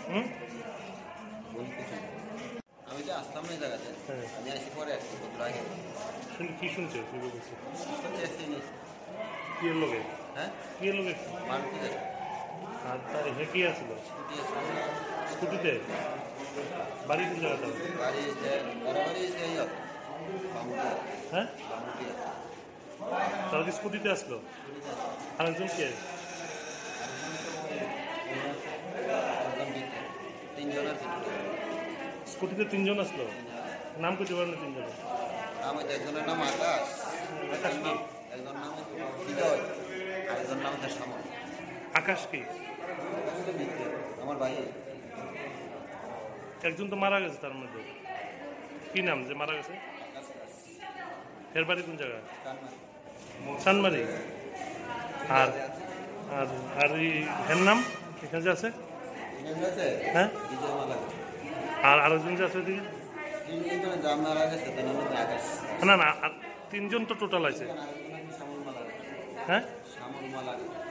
আমি যে আসতাম না জায়গাতে, আমি আসি পরে একটু আগে কি শুনছে কি লোকে? হ্যাঁ, কি লোকে? মারুতি আর তার হে কি আসছিল স্কুটিতে? বাড়ি কোন জায়গাটা? বাড়ি হ্যাঁ, তারা কি স্কুটিতে আসলো? আর একজন কে? স্কুটিতে 3 জন আসলো। নাম করতে পারেন না 3 জনের? একজনের নাম আকাশ, আকাশ কি? একজন নাম বিজয়, আরেকজন নাম হচ্ছে শ্যামল। আকাশ কি? আমার ভাই। একজন তো মারা গেছে, তার মধ্যে কি নাম যে মারা গেছে? এর বাড়ি কোন জায়গায়? চানমারি। আর আর আর এর নাম এখানে যে আছে? হ্যাঁ, আর আরেকজন যে আছে ওইদিকে? না না, 3 জন তো টোটাল আছে। হ্যাঁ,